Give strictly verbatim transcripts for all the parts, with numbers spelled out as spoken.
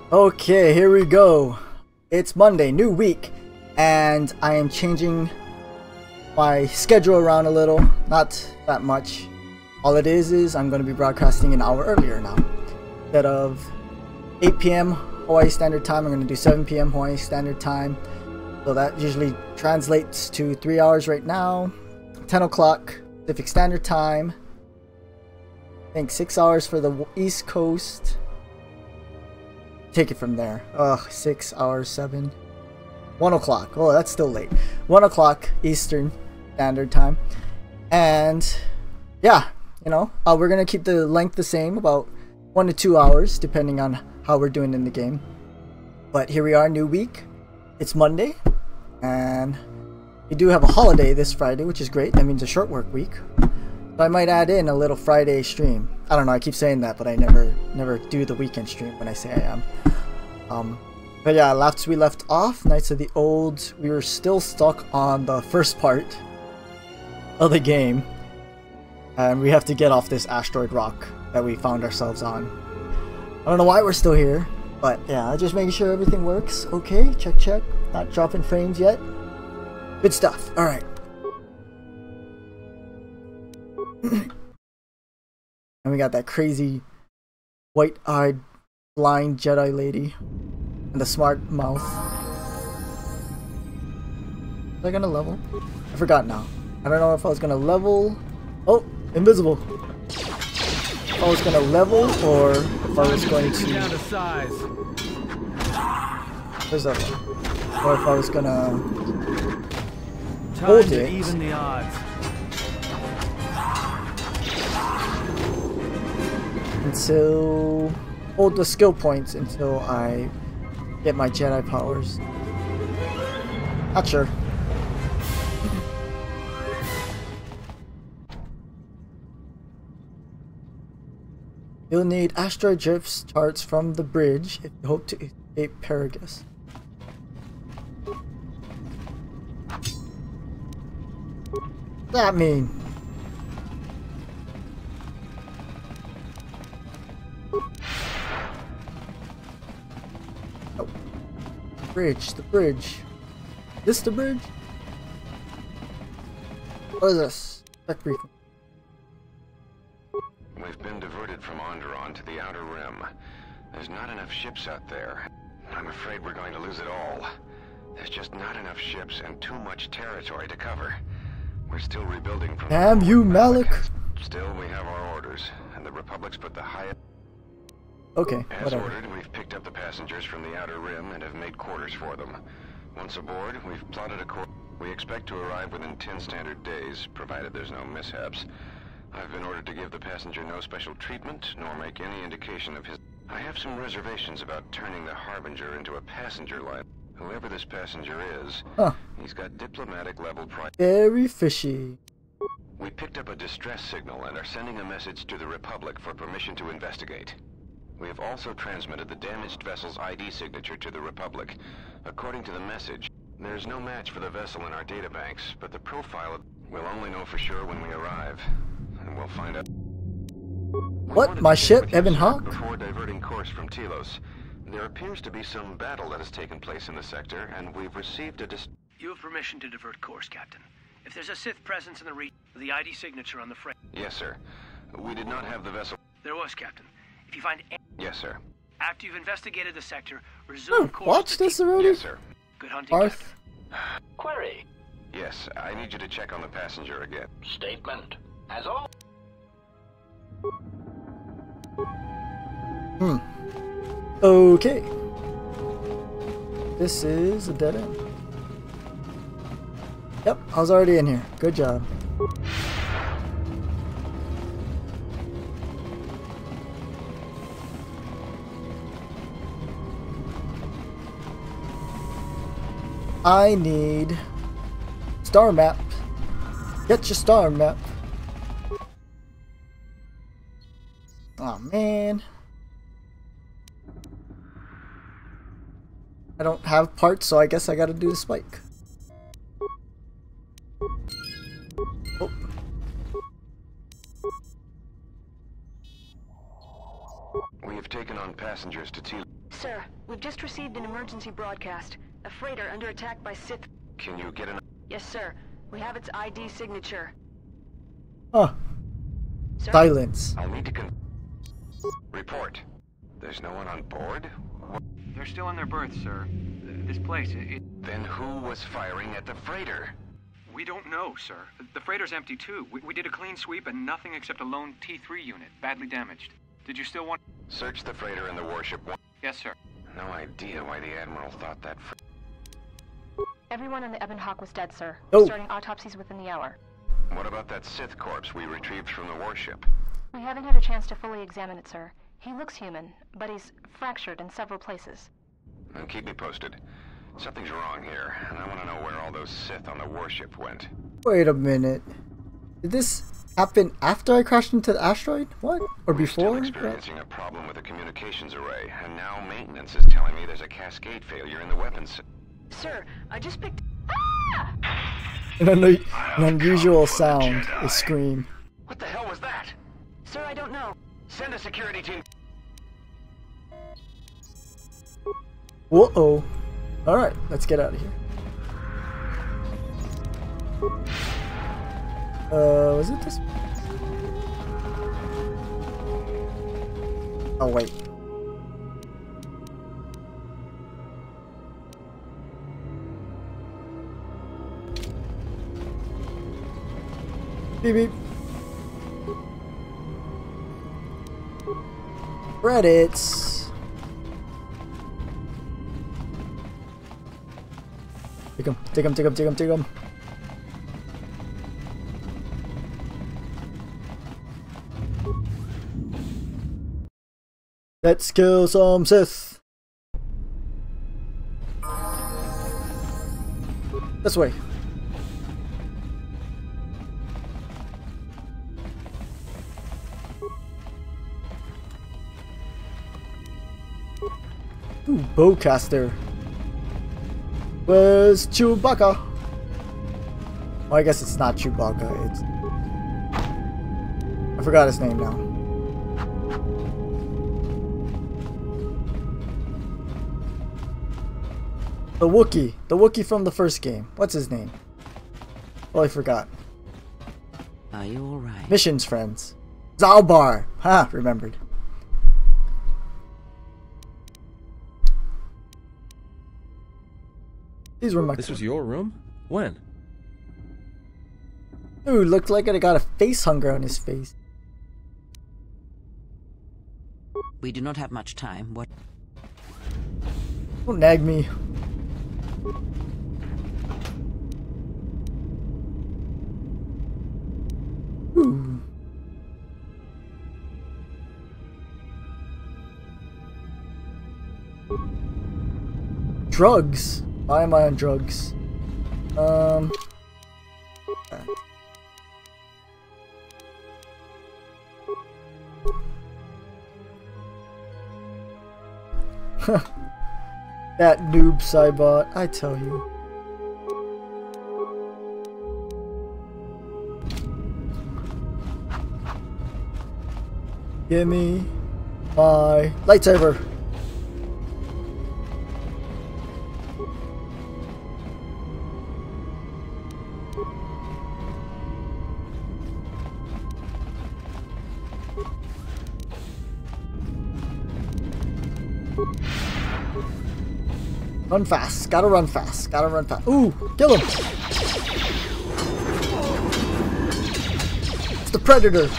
Okay, here we go. It's Monday, new week, and I am changing my schedule around a little. Not that much. All it is is I'm going to be broadcasting an hour earlier now. Instead of eight P M Hawaii Standard Time, I'm going to do seven P M Hawaii Standard Time. So that usually translates to three hours right now. ten o'clock Pacific Standard Time. I think six hours for the East Coast. Take it from there. Ugh, six hours, seven. one o'clock. Oh, that's still late. one o'clock Eastern Standard Time. And yeah, you know, uh, we're going to keep the length the same, about one to two hours, depending on how we're doing in the game. But here we are, new week. It's Monday. And we do have a holiday this Friday, which is great. That means a short work week. So I might add in a little Friday stream. I don't know, I keep saying that, but I never never do the weekend stream when I say I am. Um, but yeah, last we left off, Knights of the Old, we were still stuck on the first part of the game. And we have to get off this asteroid rock that we found ourselves on. I don't know why we're still here, but yeah, just making sure everything works. Okay, check, check. Not dropping frames yet. Good stuff. Alright. And we got that crazy white-eyed blind Jedi lady and the smart mouth. Was I gonna level? I forgot now. I don't know if I was gonna level. Oh, invisible. If I was gonna level or if I was going to. Where's that one? Or if I was gonna hold it. Even the odds. Until hold the skill points until I get my Jedi powers. Not sure. You'll need asteroid drift charts from the bridge if you hope to escape Paragus. What's that mean? Bridge, the bridge. This the bridge? What is this? Check briefing. We've been diverted from Onderon to the Outer Rim. There's not enough ships out there. I'm afraid we're going to lose it all. There's just not enough ships and too much territory to cover. We're still rebuilding from Damn you, Malik! Still, we have our orders, and the Republic's put the highest... Okay, As whatever. ordered, we've picked up the passengers from the Outer Rim and have made quarters for them. Once aboard, we've plotted a course. We expect to arrive within ten standard days, provided there's no mishaps. I've been ordered to give the passenger no special treatment, nor make any indication of his... I have some reservations about turning the Harbinger into a passenger line. Whoever this passenger is, huh. He's got diplomatic level pri- Very fishy. We picked up a distress signal and are sending a message to the Republic for permission to investigate. We have also transmitted the damaged vessel's I D signature to the Republic. According to the message, there's no match for the vessel in our databanks, but the profile of... We'll only know for sure when we arrive. And we'll find out... What? My ship, Evan Hawk? Before diverting course from Telos, there appears to be some battle that has taken place in the sector, and we've received a dis... You have permission to divert course, Captain. If there's a Sith presence in the region, with the I D signature on the frame... Yes, sir. We did not have the vessel... There was, Captain. If you find... Yes, sir. After you've investigated the sector, resume Oh, course... watch this already? Yes, sir. Good hunting, Arth. Captain. Query. Yes, I need you to check on the passenger again. Statement. As all... Hmm. Okay. This is a dead end. Yep, I was already in here. Good job. I need star map. Get your star map. Oh man. I don't have parts, so I guess I gotta do the spike. Oh. We have taken on passengers to T. Sir, we've just received an emergency broadcast. A freighter under attack by Sith. Can you get an... Yes, sir. We have its I D signature. Huh. Sir? Silence. I'll need to con... Report. There's no one on board? What? They're still in their berths, sir. This place, it, it... Then who was firing at the freighter? We don't know, sir. The freighter's empty, too. We, we did a clean sweep and nothing except a lone T three unit, badly damaged. Did you still want... Search the freighter and the warship. Yes, sir. No idea why the Admiral thought that fr... Everyone in the Ebon Hawk was dead, sir. Oh. Starting autopsies within the hour. What about that Sith corpse we retrieved from the warship? We haven't had a chance to fully examine it, sir. He looks human, but he's fractured in several places. Then keep me posted. Something's wrong here, and I want to know where all those Sith on the warship went. Wait a minute. Did this happen after I crashed into the asteroid? What? Or We're still before? experiencing a problem with the communications array, and now maintenance is telling me there's a cascade failure in the weapons system. Sir, I just picked... An, un an unusual sound. A scream. What the hell was that? Sir, I don't know. Send a security team. Whoa. Alright, let's get out of here. Uh, was it this? Oh, wait. Beep beep. Credits. Take him, take him, take him, take him, take him. Let's kill some Sith. This way. Ooh, bowcaster. Where's Chewbacca? Well, I guess it's not Chewbacca. It's... I forgot his name now. The Wookiee. The Wookiee from the first game. What's his name? Oh, I forgot. Are you alright? Missions friends. Zalbar. Ha, remembered. These were my. This was your room? When? Ooh, looked like I got a face hunger on his face. We do not have much time. What? Don't nag me. Ooh. Drugs? Why am I on drugs? Um. That noob Cybot, I tell you. Give me my lightsaber. Run fast. Gotta run fast. Gotta run fast. Ooh, kill him. It's the Predator.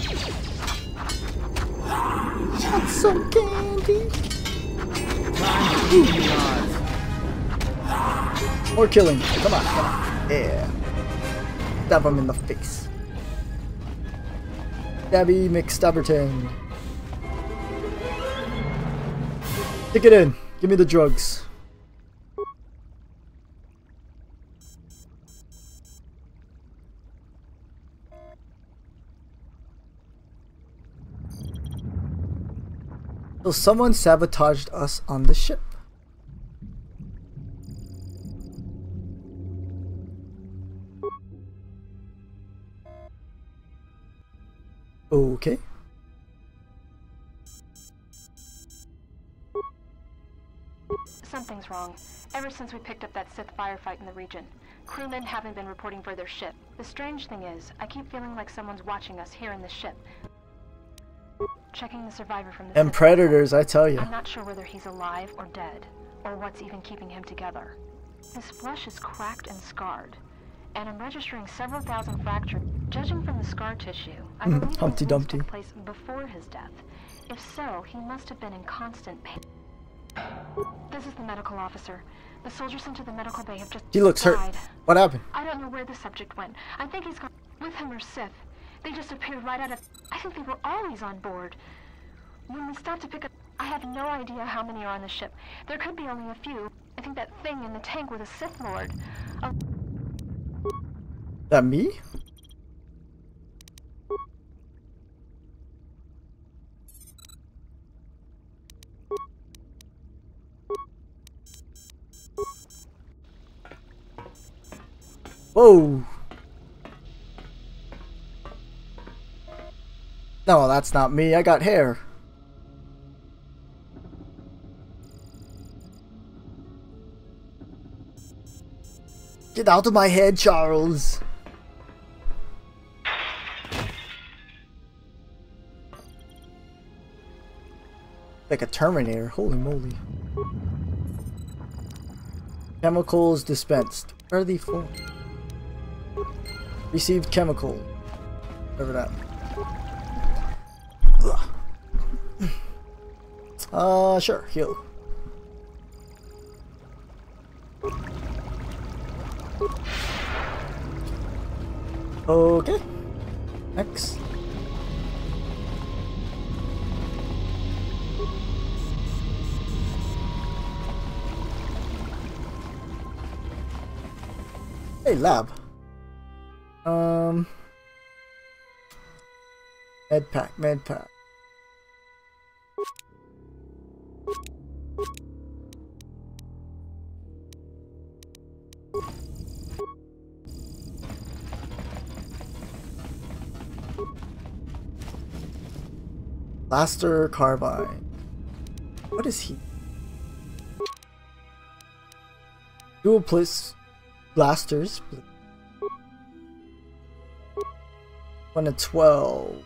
Want some candy? Ooh. More killing. Come on, come on. Yeah. Stab him in the face. Stabby McStabberton. Stick it in. Give me the drugs. So someone sabotaged us on the ship. Okay. Something's wrong. Ever since we picked up that Sith firefight in the region, crewmen haven't been reporting for their ship. The strange thing is, I keep feeling like someone's watching us here in the ship. Checking the survivor from the And Sith predators, I tell you. I'm not sure whether he's alive or dead, or what's even keeping him together. His flesh is cracked and scarred, and I'm registering several thousand fractures. Judging from the scar tissue, I believe his Humpty wounds Dumpty. took place before his death. If so, he must have been in constant pain. This is the medical officer. The soldiers sent to the medical bay have just He looks hurt. died. What happened? I don't know where the subject went. I think he's gone with him or Sith. They just appeared right out of... I think they were always on board. When we stopped to pick up... I have no idea how many are on the ship. There could be only a few. I think that thing in the tank was a Sith Lord. A... That me? Whoa! No, that's not me. I got hair. Get out of my head, Charles. Like a Terminator. Holy moly. Chemicals dispensed. Where are they for? Received chemical. Whatever that. Ugh. Uh, sure. Heal. Okay. Next. Hey, lab. Um. Med pack, med pack. Blaster carbine. What is he? Dual place blasters. One to twelve.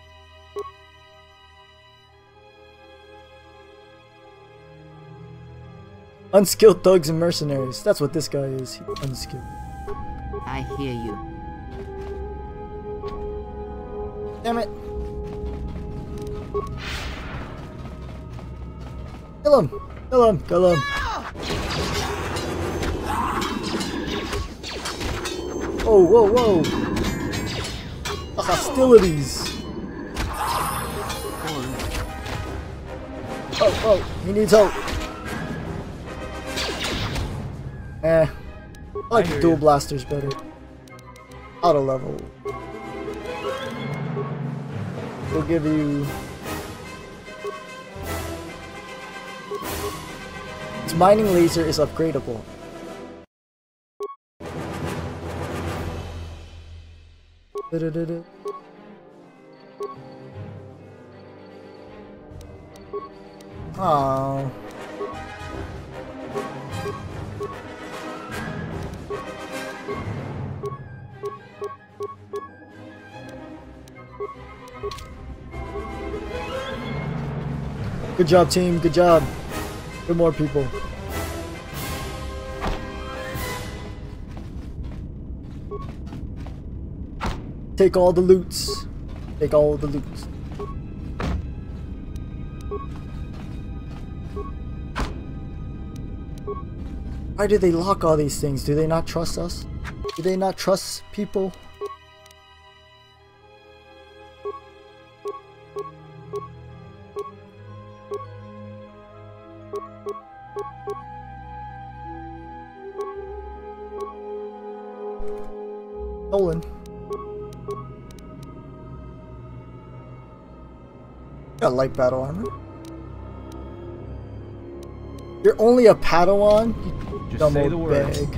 Unskilled thugs and mercenaries. That's what this guy is. He's unskilled. I hear you. Damn it. Kill him! Kill him! Kill him! Whoa, whoa, whoa! The hostilities! Oh, oh, he needs help! Eh. I like the dual blasters better. Auto level. We'll give you... Its mining laser is upgradable. Da -da -da -da. Oh. Good job, team. Good job. Get more people. Take all the loots. Take all the loots. Why do they lock all these things? Do they not trust us? Do they not trust people? Stolen. Got light battle armor. You're only a Padawan? You Just dumb say old the word. bag.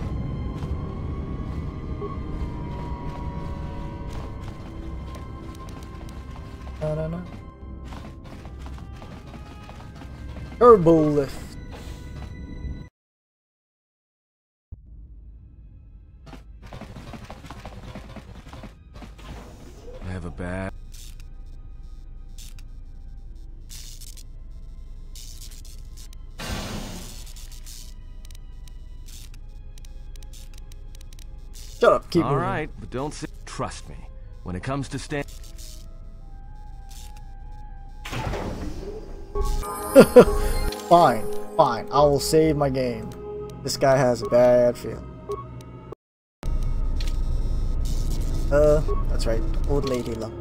I don't know. Turbo lift. Shut up, keep All moving. right, but don't say. Trust me. When it comes to stand. Fine, fine. I will save my game. This guy has a bad feel. Uh, that's right. Old lady love.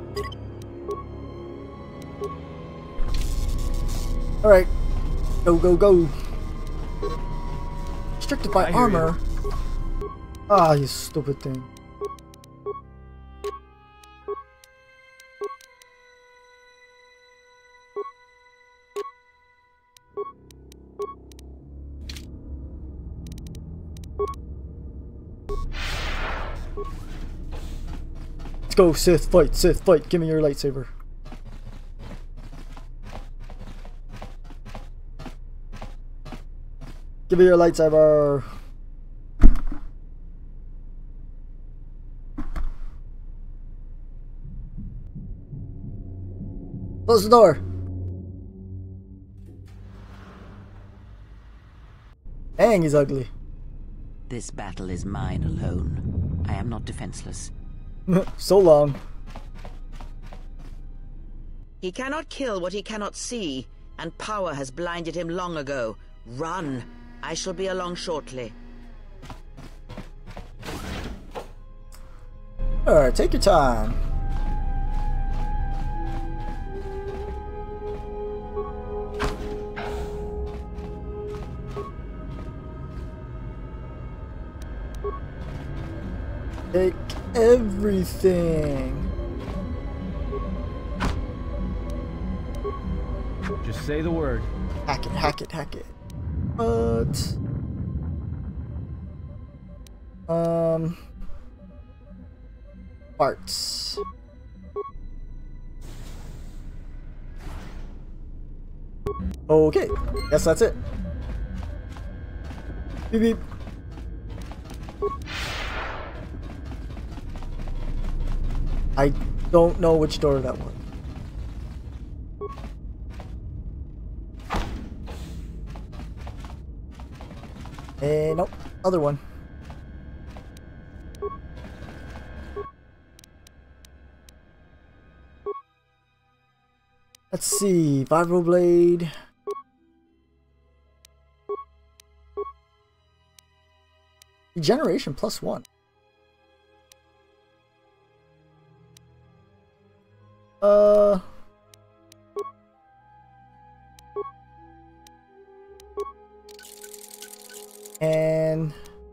Alright. Go, go, go. Restricted by armor. Ah, you stupid thing. Let's go, Sith, fight, Sith, fight. Give me your lightsaber. Give me your lightsaber. Close the door. Dang, he's ugly. This battle is mine alone. I am not defenseless. So long. He cannot kill what he cannot see, and power has blinded him long ago. Run. I shall be along shortly. Alright, take your time. Take everything. Just say the word. Hack it, hack it, hack it. But um parts. Okay, guess that's it. Beep beep. I don't know which door that was. Eh, nope. Other one. Let's see. Vibroblade. Regeneration plus one. Uh... And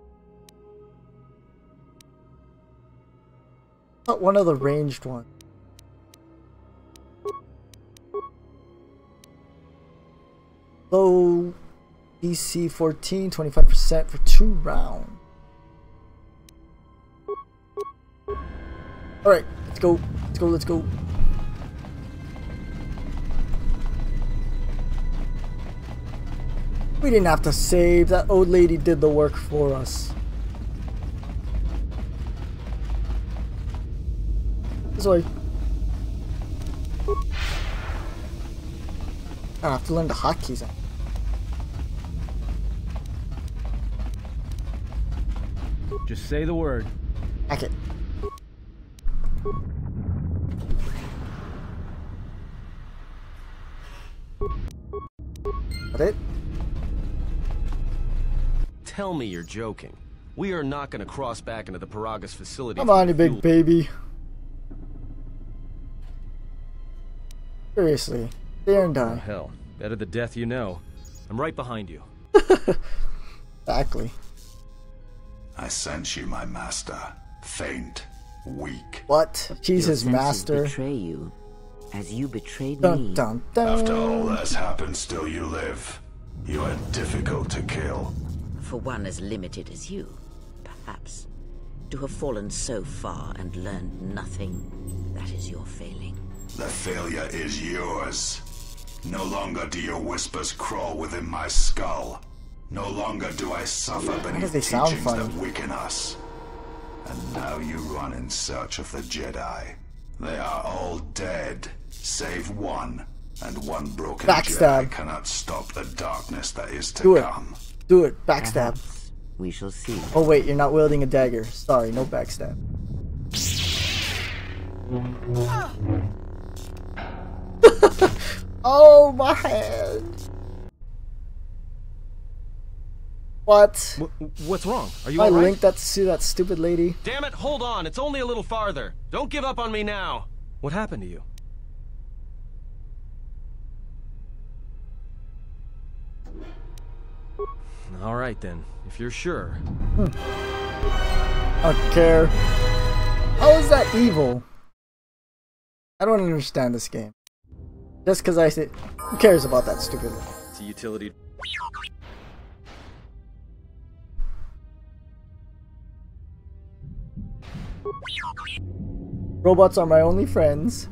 not one of the ranged ones. Low D C fourteen, twenty-five percent for two rounds. Alright, let's go. Let's go, let's go. We didn't have to save. That old lady did the work for us. This way. I have to learn the hotkeys. Just say the word. Hack it. That it? Tell me you're joking. We are not going to cross back into the Paragas facility. Come on, you big baby. Seriously. There and die. Oh, hell. Better the death you know. I'm right behind you. Exactly. I sense you, my master. Faint. Weak. What? She's Your his senses master. betray you, as you betrayed Dun, me. dun, dun. After all that's happened, still you live. You are difficult to kill. For one as limited as you, perhaps. To have fallen so far and learned nothing, that is your failing. The failure is yours. No longer do your whispers crawl within my skull. No longer do I suffer Why beneath does they sound teachings funny? that weaken us. And now you run in search of the Jedi. They are all dead, save one. And one broken Backstab. Jedi cannot stop the darkness that is to Do it. come. Do it. Backstab. Perhaps, We shall see. Oh wait, you're not wielding a dagger. Sorry, no backstab. Oh, my hand. What? W what's wrong? Are you I alright? linked that to that stupid lady. Damn it, hold on. It's only a little farther. Don't give up on me now. What happened to you? Alright then, if you're sure. Hmm. I don't care. How is that evil? I don't understand this game. Just because I say, who cares about that stupid? It's a utility. Robots are my only friends.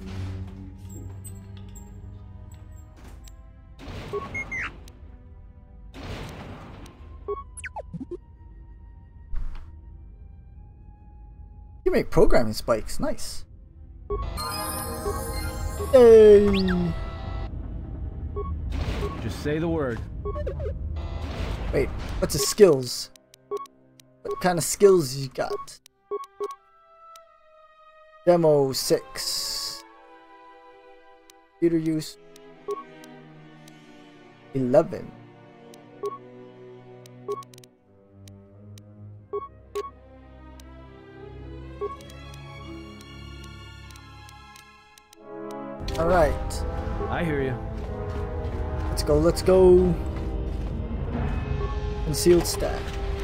You make programming spikes, nice. Hey. Just say the word. Wait, what's the skills? What kind of skills you got? Demo six. Computer use eleven. All right. I hear you. Let's go. Let's go. Concealed stack.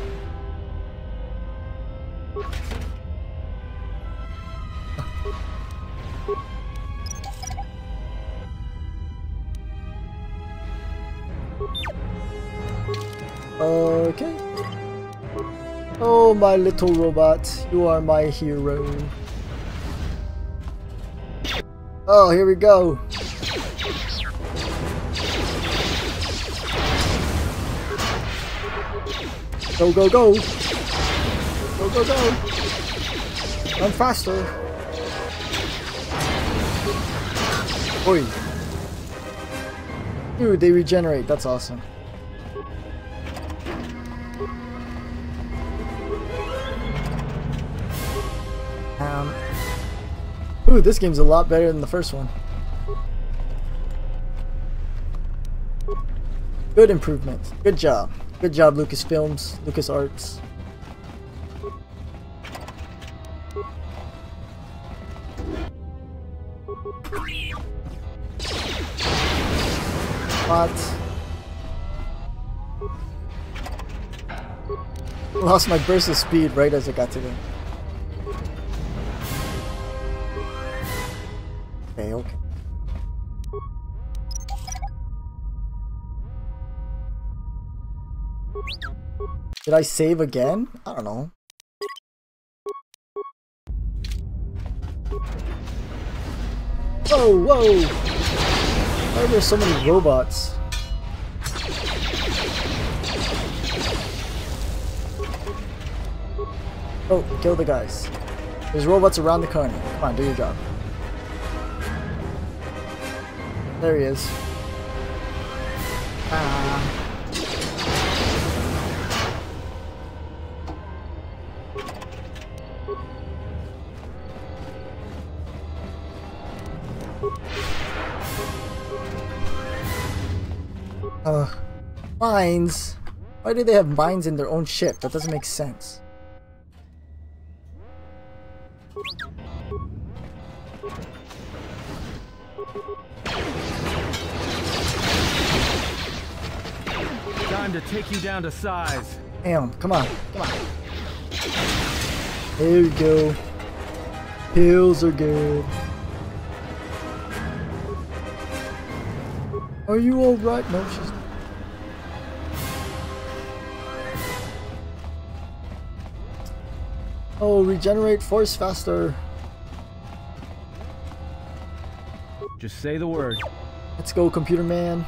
Okay. Oh, my little robot, you are my hero. Oh, here we go. Go, go, go. Go, go, go. Run faster. Oi. Dude, they regenerate. That's awesome. Um. Ooh, this game's a lot better than the first one. Good improvement. Good job. Good job, Lucasfilms, LucasArts. What? Lost my burst of speed right as I got to them. Okay, okay. Did I save again? I don't know. Whoa, whoa! Why are there so many robots? Oh, kill the guys. There's robots around the corner. Come on, do your job. There he is. Ah. Uh, mines? Why do they have mines in their own ship? That doesn't make sense. Time to take you down to size. Damn, come on, come on. There we go. Pills are good. Are you alright? No, she's not. Oh, regenerate force faster. Just say the word. Let's go, computer man.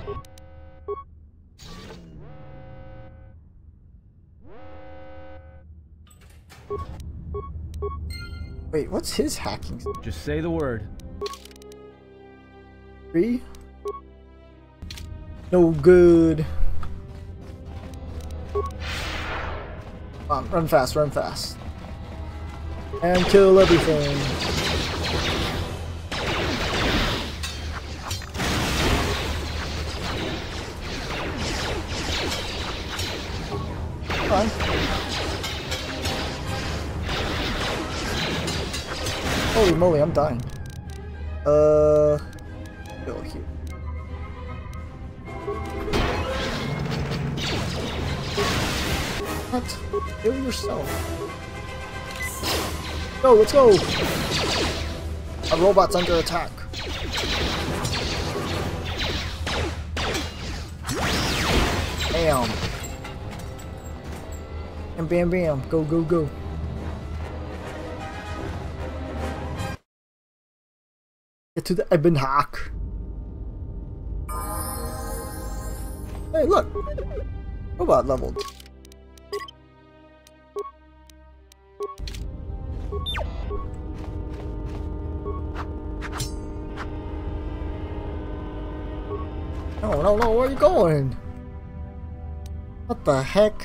Wait, what's his hacking? Just say the word. Three? No good. Come on, run fast, run fast. And kill everything. Come on. Holy moly, I'm dying. Uh, go here. What? Kill yourself. Go, let's go! Our robot's under attack. Bam. And bam bam. Go, go, go. Get to the Ebon Hack. Hey, look! Robot leveled. No, no, no, where are you going? What the heck?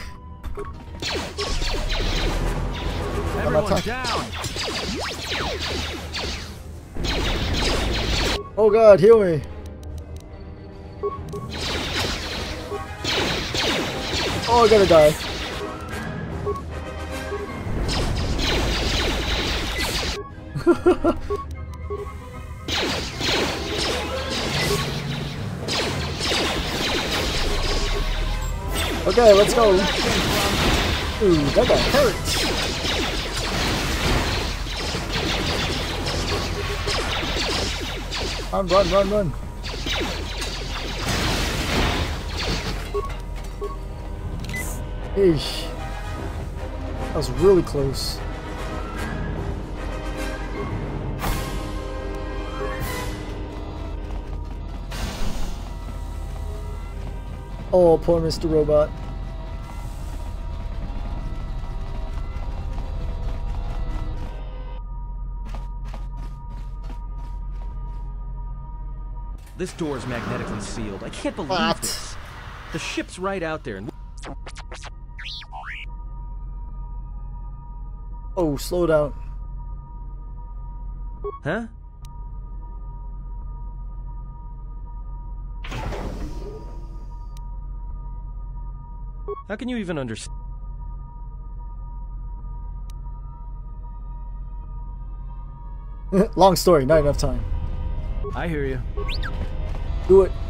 Everyone down! Oh god, heal me! Oh, I'm gonna die. Okay, let's go. Ooh, that got hurt. Run, run, run, run. Eesh. That was really close. Oh, poor Mister Robot. This door is magnetically sealed. I can't believe What? this. The ship's right out there. And Oh, slow down. huh? How can you even understand? Long story, not enough time. I hear you. Do it.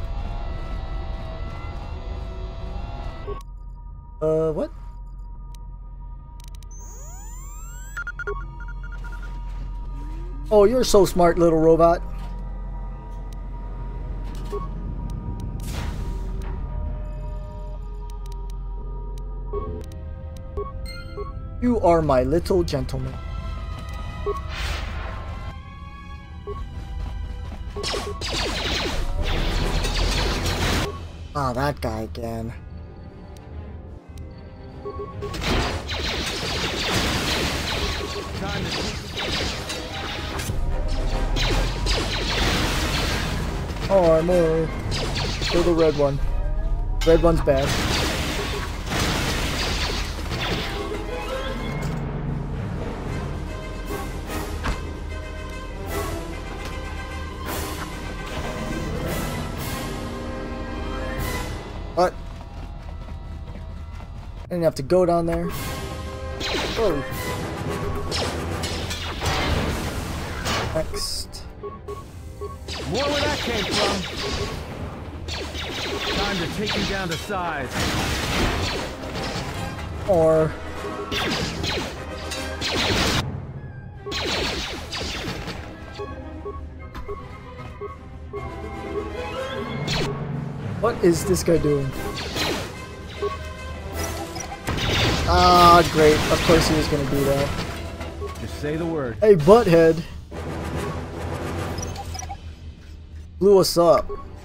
Uh, what? Oh, you're so smart, little robot. You are my little gentleman. Ah, that guy again. Oh, I'm more. Kill the red one. Red one's bad. What? I didn't have to go down there. Oh. Next. More where that came from. Time to take you down to size. Or. What is this guy doing? Ah, great. Of course he was gonna do that. Just say the word. Hey, butthead. Blew us up.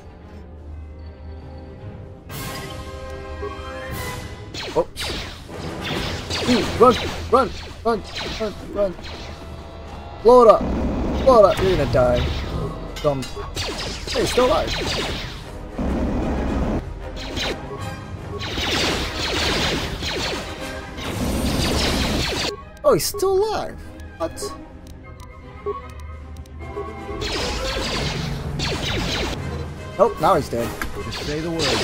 Oops. Ooh, run, run, run, run, run. Blow it up. Blow it up. You're gonna die. Dumb. Hey, still alive. Oh, he's still alive. What? Oh, now he's dead. Just say the word.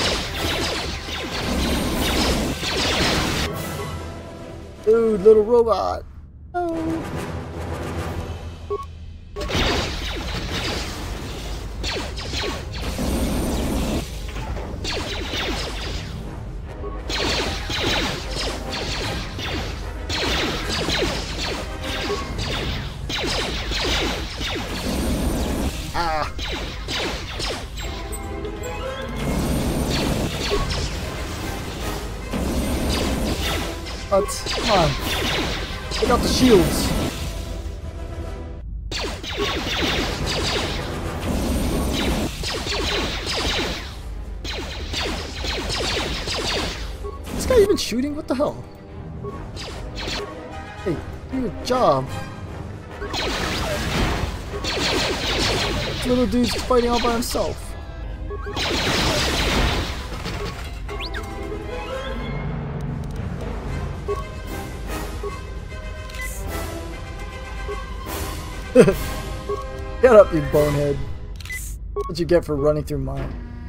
Dude, little robot. Oh. Ah. What? Come on. Take out the shields. This guy even shooting? What the hell? Hey, do your job. This little dude's fighting all by himself. Get up, you bonehead. That's what you get for running through mine.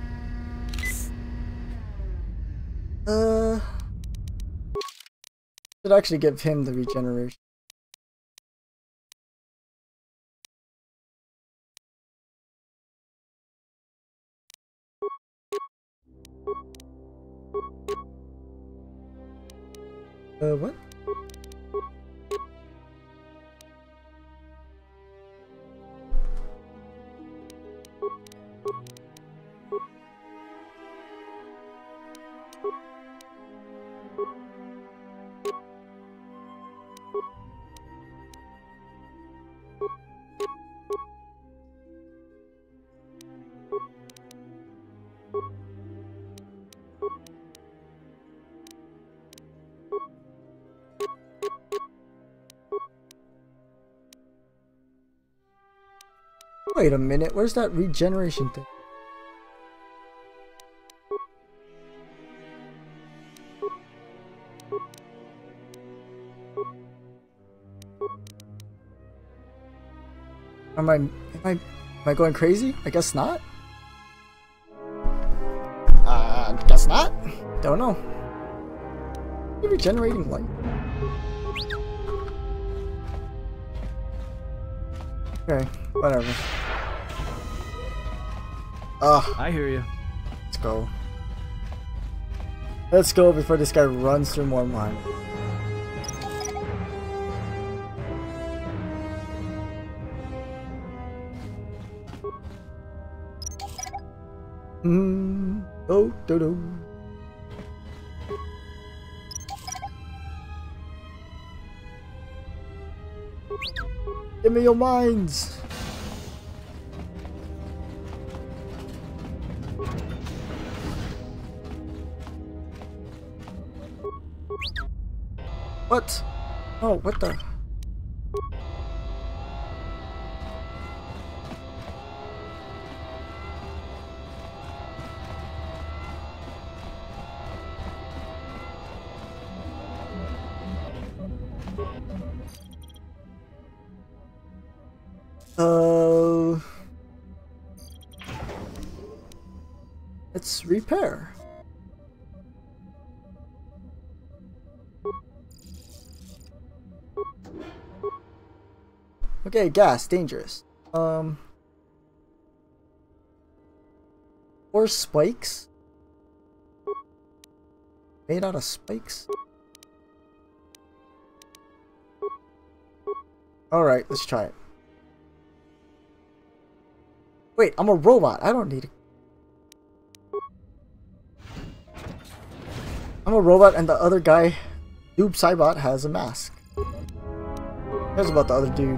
Uh, should actually give him the regeneration. Uh, what? Wait a minute, where's that regeneration thing? Am I, am I, am I going crazy? I guess not. Uh, I guess not. Don't know. Are you regenerating light? Okay, whatever. Ugh. I hear you. Let's go. Let's go before this guy runs through more mine. Hmm. Oh, do do. Give me your mines. What? Oh, what the? Uh, let's repair. Okay, gas, dangerous. Um, or spikes? Made out of spikes? Alright, let's try it. Wait, I'm a robot. I don't need it. I'm a robot and the other guy, Noob Cybot, has a mask. Who cares about the other dude?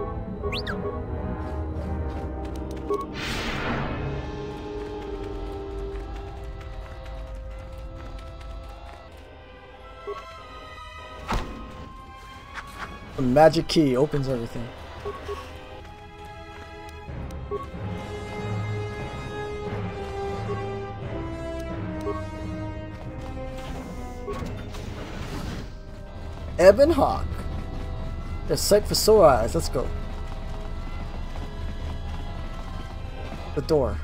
The magic key opens everything. Ebb and Hawk. There's sight for sore eyes. Let's go. The door.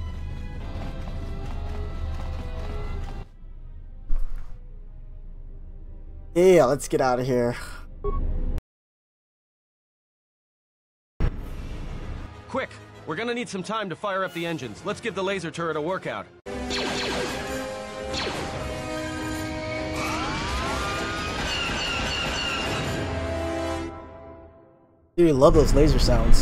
Yeah, let's get out of here. Quick! We're gonna need some time to fire up the engines. Let's give the laser turret a workout. Dude, I love those laser sounds.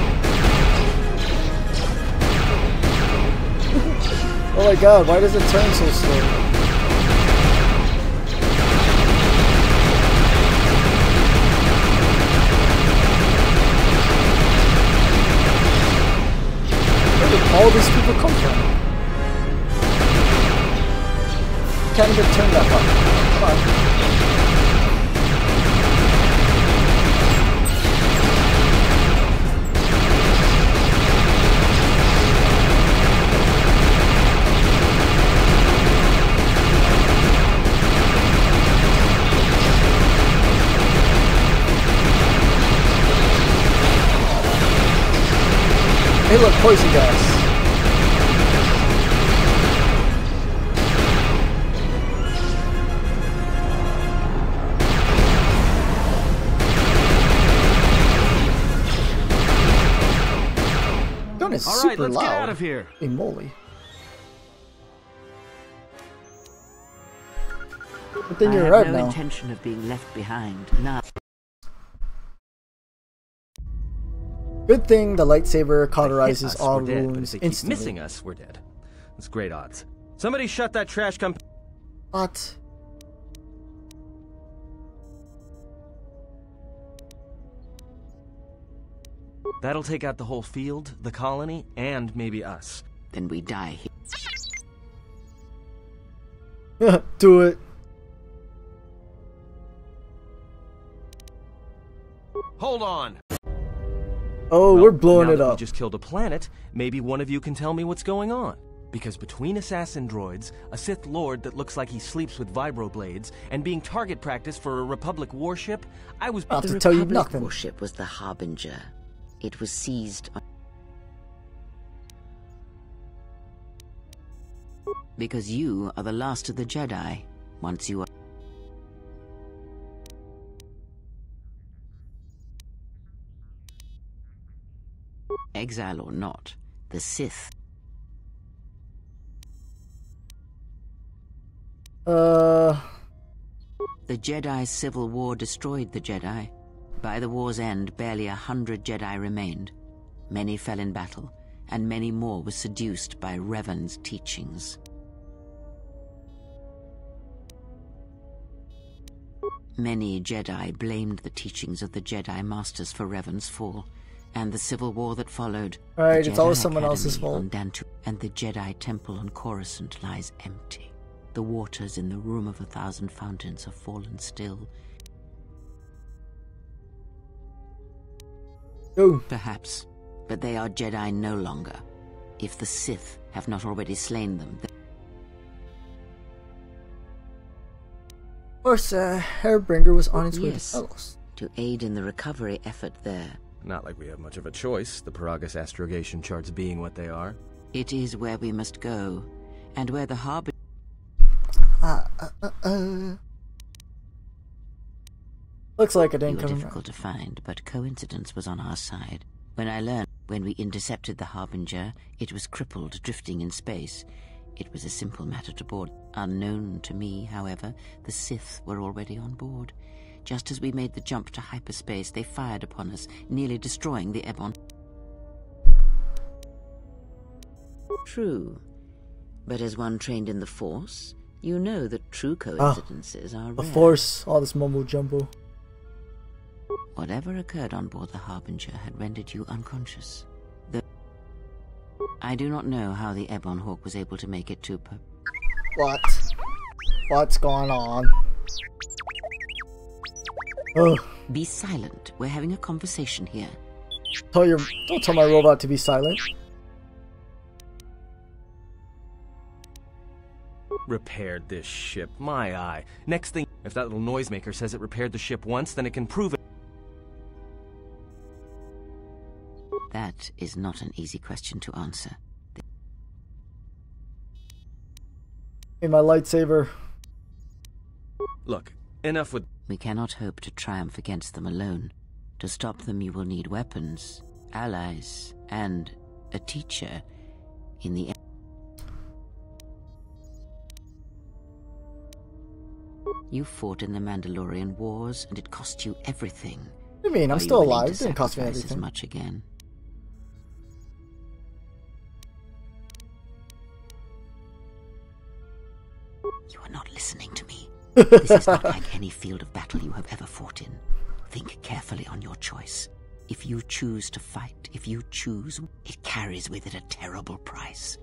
Oh my god, why does it turn so slow? All these people come from? Can't even turn that up. Come on. Hey look, poison gas. It's All super right, let's loud. get out of here. Holy moly. Good thing I you're have right no now. intention of being left behind. Now. Good thing the lightsaber cauterizes us, all we're dead, but if wounds they keep instantly. missing us, we're dead. That's great odds. Somebody shut that trash comp- What? That'll take out the whole field, the colony, and maybe us. Then we die here. Do it. Hold on. Oh, well, we're blowing now it that up. We just killed a planet. Maybe one of you can tell me what's going on. Because between assassin droids, a Sith Lord that looks like he sleeps with vibroblades, and being target practice for a Republic warship, I was... I'll have the to Republic tell you nothing. warship was the Harbinger. It was seized on... because you are the last of the Jedi. Once you are... exile or not, the Sith... Uh... The Jedi Civil War destroyed the Jedi. By the war's end, barely a hundred Jedi remained. Many fell in battle, and many more were seduced by Revan's teachings. Many Jedi blamed the teachings of the Jedi Masters for Revan's fall, and the civil war that followed. Alright, it's always someone else's fault. On Dantu, and the Jedi Temple on Coruscant lies empty. The waters in the Room of a Thousand Fountains have fallen still. Oh. Perhaps, but they are Jedi no longer. If the Sith have not already slain them. Of course, uh, Hairbringer was on its way yes, to Telos. To aid in the recovery effort there. Not like we have much of a choice, the Paragus astrogation charts being what they are. It is where we must go, and where the Harbinger... Uh, uh, uh, uh. Looks like it ain't You were coming difficult to find, but coincidence was on our side. When I learned, when we intercepted the Harbinger, it was crippled, drifting in space. It was a simple matter to board. Unknown to me, however, the Sith were already on board. Just as we made the jump to hyperspace, they fired upon us, nearly destroying the Ebon. True. But as one trained in the Force, you know that true coincidences ah, are the rare. Force, all this mumbo jumbo. Whatever occurred on board the Harbinger had rendered you unconscious. The I do not know how the Ebon Hawk was able to make it to per What? What's going on? Ugh. Be silent. We're having a conversation here. Tell your, don't tell my robot to be silent. Repaired this ship, my eye. Next thing, if that little noisemaker says it repaired the ship once, then it can prove it. That is not an easy question to answer. Hey, my lightsaber. Look, enough with... We cannot hope to triumph against them alone. To stop them, you will need weapons, allies, and a teacher. In the end, you fought in the Mandalorian Wars, and it cost you everything. What do you mean? I'm Are still you willing alive. It to didn't cost me sacrifice everything. as much again. You are not listening to me. This is not like any field of battle you have ever fought in. Think carefully on your choice. If you choose to fight, if you choose, it carries with it a terrible price.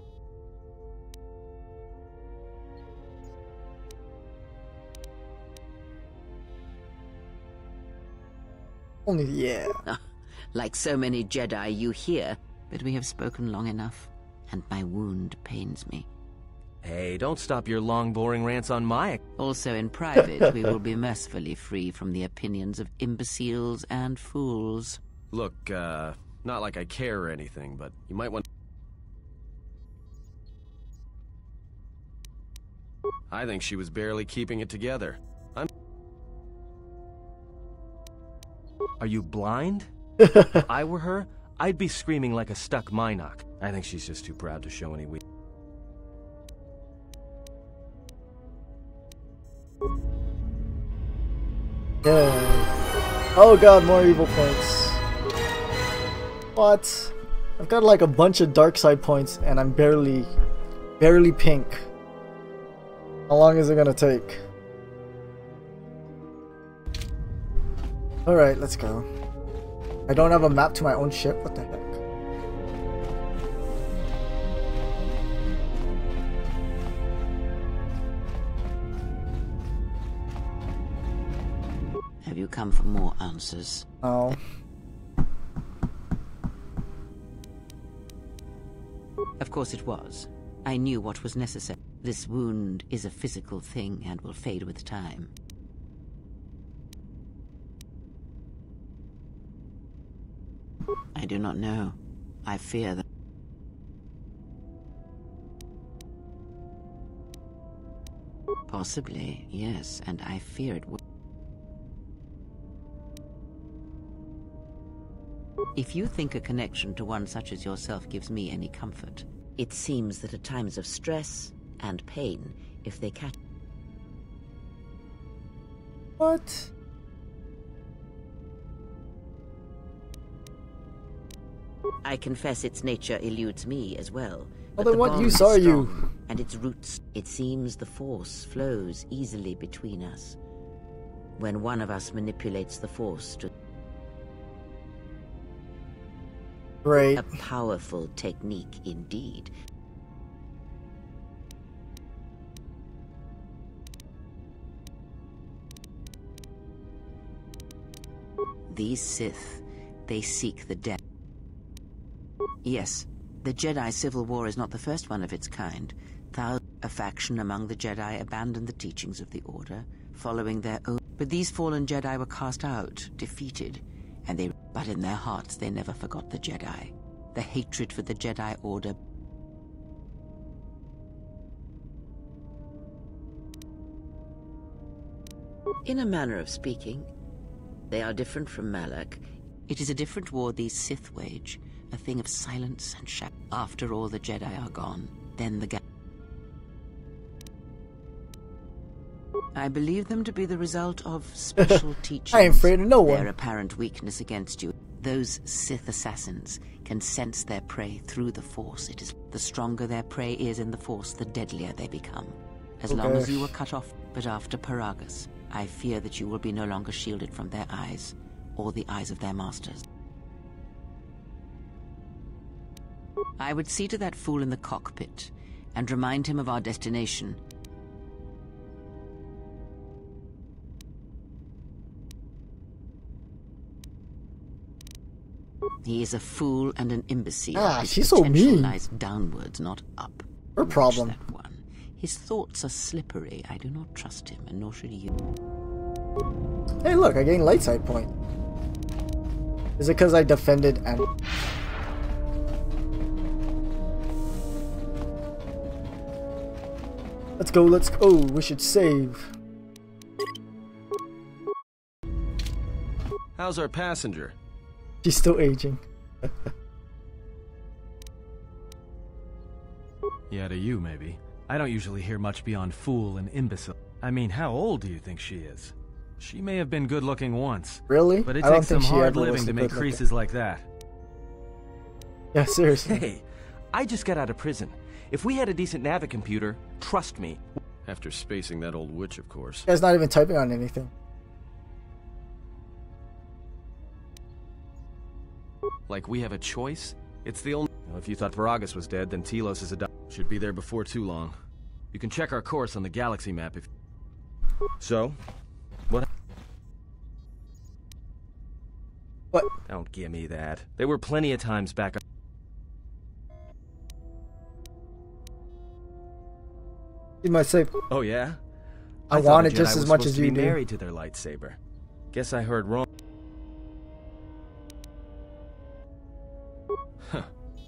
Only, yeah. Like so many Jedi, you hear, but we have spoken long enough, and my wound pains me. Hey, don't stop your long, boring rants on my... Also in private, we will be mercifully free from the opinions of imbeciles and fools. Look, uh, not like I care or anything, but you might want... I think she was barely keeping it together. I'm... Are you blind? If I were her, I'd be screaming like a stuck Minoc. I think she's just too proud to show any weakness. Yeah. Oh god, more evil points. What? I've got like a bunch of dark side points and I'm barely, barely pink. How long is it gonna take? Alright, let's go. I don't have a map to my own ship? What the heck? Have you come for more answers? Oh. Of course it was. I knew what was necessary. This wound is a physical thing and will fade with time. I do not know. I fear that... Possibly, yes, and I fear it will... If you think a connection to one such as yourself gives me any comfort, it seems that at times of stress and pain, if they catch... What? I confess its nature eludes me as well. Well, but then the what bond use is are you? strong, and its roots, it seems the force flows easily between us. When one of us manipulates the force to... Great. A powerful technique indeed. These Sith, they seek the death. Yes, the Jedi Civil War is not the first one of its kind. Thou, a faction among the Jedi abandoned the teachings of the Order, following their own... But these fallen Jedi were cast out, defeated, and they... But in their hearts they never forgot the Jedi. The hatred for the Jedi Order... In a manner of speaking, they are different from Malak. It is a different war these Sith wage, a thing of silence and shadow. After all the Jedi are gone, then the... Ga I believe them to be the result of special teachings. I ain't afraid of no one. Their apparent weakness against you. Those Sith assassins can sense their prey through the Force. It is the stronger their prey is in the Force, the deadlier they become. As Okay. long as you were cut off, but after Paragus, I fear that you will be no longer shielded from their eyes, or the eyes of their masters. I would see to that fool in the cockpit, and remind him of our destination. He is a fool and an imbecile. Ah, His she's so potential mean. lies downwards, not up. Her Watch problem. that one. His thoughts are slippery. I do not trust him, and nor should you. Hey, look, I gained light side point. Is it because I defended and... Let's go, let's go. Oh, we should save. How's our passenger? She's still aging. Yeah, to you, maybe. I don't usually hear much beyond fool and imbecile. I mean, how old do you think she is? She may have been good-looking once. Really? But it I don't takes some think she hard ever was living to make good-looking. creases like that. Yeah, seriously. Hey, I just got out of prison. If we had a decent navicomputer, trust me. After spacing that old witch, of course. This guy's not even typing on anything. Like we have a choice? It's the only... Well, if you thought Varagus was dead, then Telos is a... do- Should be there before too long. You can check our course on the galaxy map if... So? What? What? Don't give me that. There were plenty of times back... You might say, Oh, yeah? I, thought want the it just Jedi as were much supposed as to you be do. married to their lightsaber. Guess I heard wrong. Huh.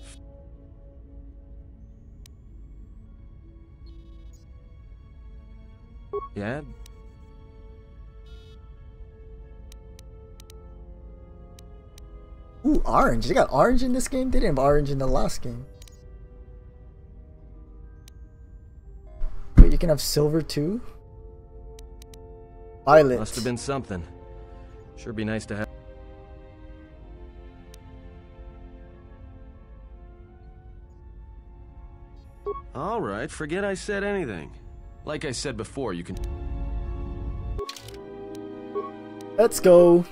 Yeah? Ooh, orange. They got orange in this game? They didn't have orange in the last game. Wait, you can have silver too? Violet. Must have been something. Sure be nice to have. Alright, forget I said anything. Like I said before, you can... Let's go.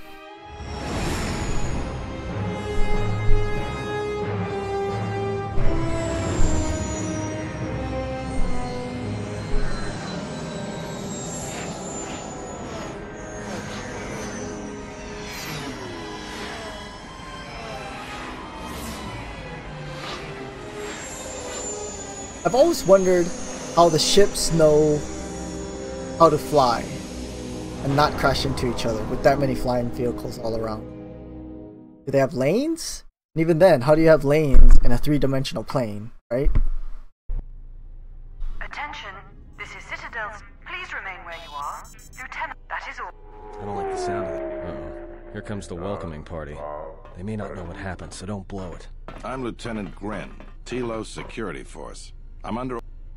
I've always wondered how the ships know how to fly and not crash into each other with that many flying vehicles all around. Do they have lanes? And even then, how do you have lanes in a three-dimensional plane, right? Attention, this is Citadel's. Please remain where you are. Lieutenant, that is all. I don't like the sound of it. Uh-oh. Here comes the welcoming party. They may not know what happened, so don't blow it. I'm Lieutenant Grin, Telos Security Force. I'm under...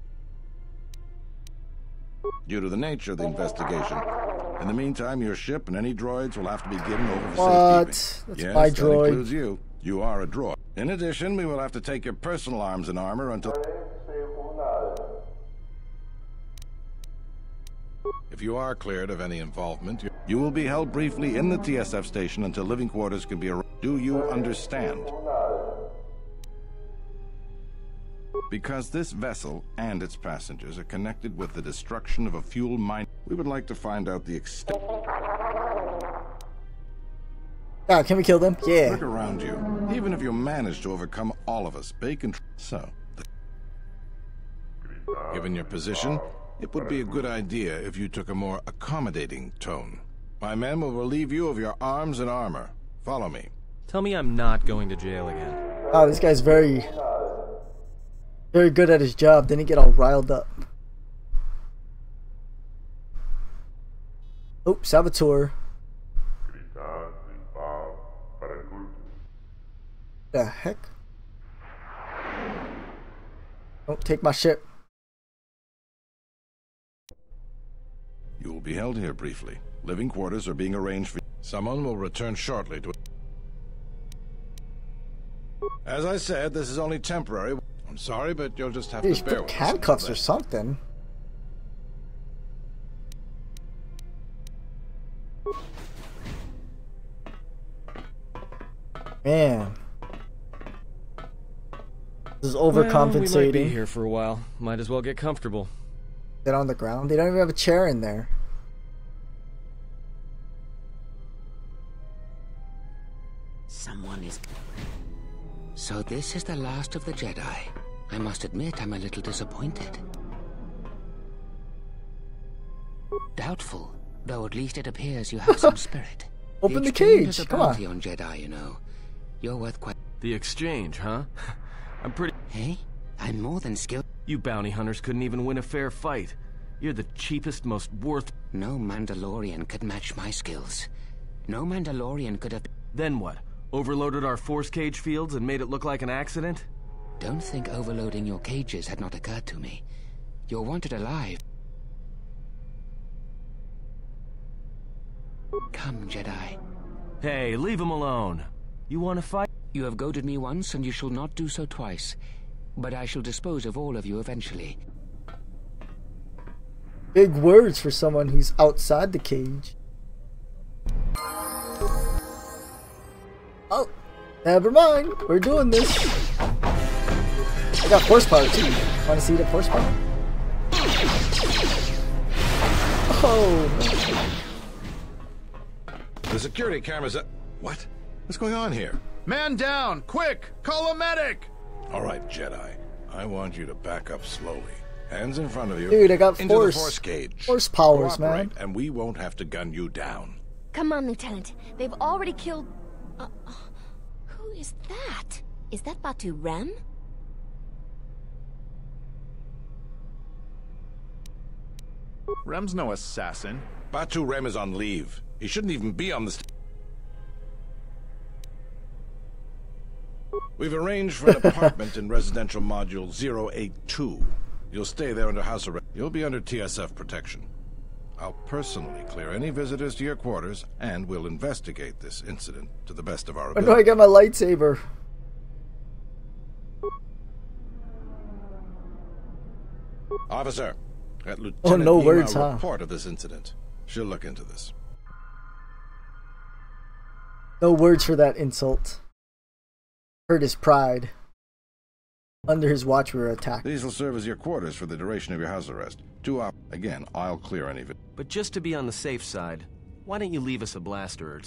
Due to the nature of the investigation. In the meantime, your ship and any droids will have to be given over for What? safekeeping. That's yes, my that droid. includes you. You are a droid. In addition, we will have to take your personal arms and armor until... If you are cleared of any involvement, you- you will be held briefly in the T S F station until living quarters can be arranged. Do you understand? Because this vessel and its passengers are connected with the destruction of a fuel mine, we would like to find out the extent. Ah, can we kill them? Yeah. Look around you. Even if you manage to overcome all of us, Bacon. So, the... given your position, it would be a good idea if you took a more accommodating tone. My men will relieve you of your arms and armor. Follow me. Tell me I'm not going to jail again. Wow, this guy's very, very good at his job. Didn't he get all riled up? Oh, Saboteur. The heck? Don't take my ship. You will be held here briefly. Living quarters are being arranged for you. Someone will return shortly to... As I said, this is only temporary. I'm sorry, but you'll just have Dude, to bear put with us. handcuffs or something. Man. This is overcompensating. Well, we might be here for a while. Might as well get comfortable. Get on the ground. They don't even have a chair in there. Someone is... So this is the last of the Jedi. I must admit I'm a little disappointed. Doubtful, though at least it appears you have some spirit. Open the exchange cage, is a come on. bounty on Jedi, you know. You're worth quite... The exchange, huh? I'm pretty... Hey? I'm more than skilled. You bounty hunters couldn't even win a fair fight. You're the cheapest, most worth... No Mandalorian could match my skills. No Mandalorian could have... Then what? Overloaded our force cage fields and made it look like an accident? Don't think overloading your cages had not occurred to me. You're wanted alive. Come, Jedi. Hey, leave him alone. You want to fight? You have goaded me once, and you shall not do so twice. But I shall dispose of all of you eventually. Big words for someone who's outside the cage. Oh, never mind. We're doing this. I got force power too. Want to see the force power? Oh. The security cameras. What? What's going on here? Man down! Quick! Call a medic! All right, Jedi. I want you to back up slowly. Hands in front of you. Dude, I got into force. the force cage. Force powers, Cooperate, man. And we won't have to gun you down. Come on, Lieutenant. They've already killed... Uh, who is that? Is that Batu Rem? Rem's no assassin. Batu Rem is on leave. He shouldn't even be on the st We've arranged for an apartment in residential module zero eight two. You'll stay there under house arrest. You'll be under T S F protection. I'll personally clear any visitors to your quarters, and we'll investigate this incident to the best of our Where ability. do I get my lightsaber? Officer, at Lieutenant Oh, no Ema words, huh? report of this incident. She'll look into this. No words for that insult. Hurt his pride. Under his watch we were attacked. These will serve as your quarters for the duration of your house arrest. Two op- Again, I'll clear any of it. But just to be on the safe side, why don't you leave us a blaster or...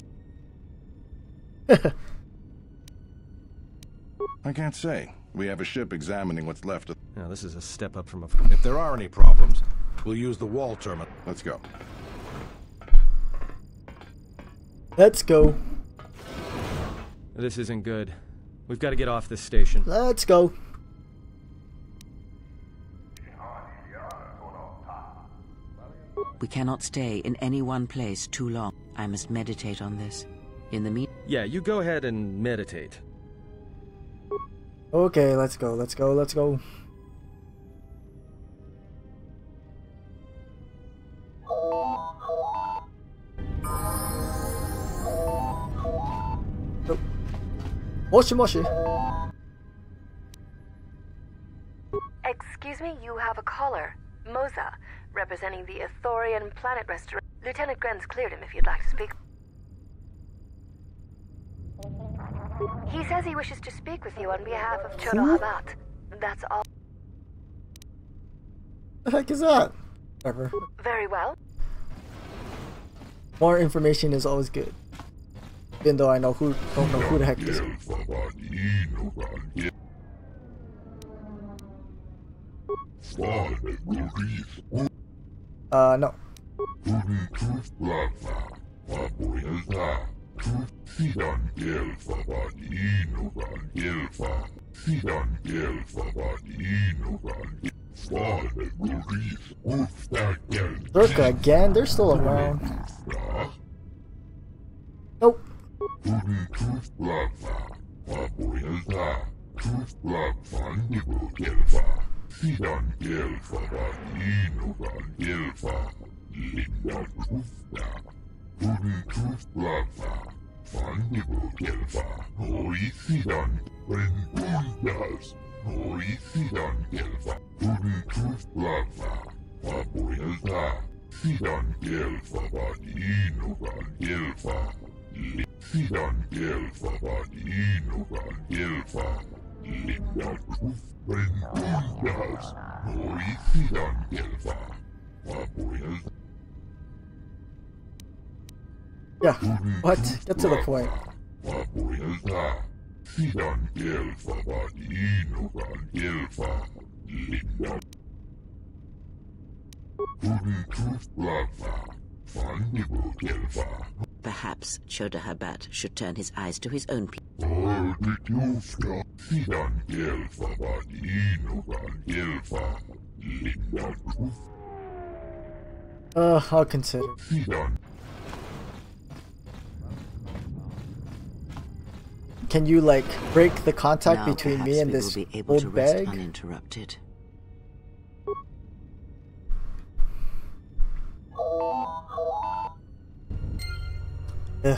I can't say. We have a ship examining what's left of... Now, this is a step up from a... If there are any problems, we'll use the wall terminal. Let's go. Let's go. This isn't good. We've got to get off this station. Let's go. We cannot stay in any one place too long. I must meditate on this. In the mean... Yeah, you go ahead and meditate. Okay, let's go, let's go, let's go. Oh. Moshi moshi. Excuse me, you have a caller. Moza, representing the Athorian Planet Restoration. Lieutenant Grenz cleared him if you'd like to speak. He says he wishes to speak with you on behalf of Chono Habat. That's all. The heck is that? Whatever. Very well. More information is always good. Even though I know who don't know who the heck this is. Uh no. Durka again? They're still around. Nope. Yeah, what? Get to the point. Perhaps Chodahabat should turn his eyes to his own people. Uh, I'll consider. Can you, like, break the contact Now between me and we this will be able old to rest bag? uninterrupted. Ugh.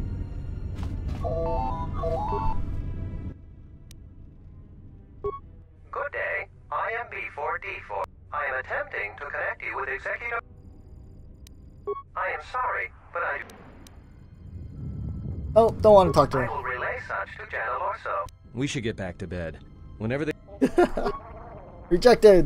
Good day. I am B four D four. I am attempting to connect you with executive... I am sorry, but I... Oh, don't want to talk to I him. will relay such to Channel or so. We should get back to bed. Whenever they... Rejected!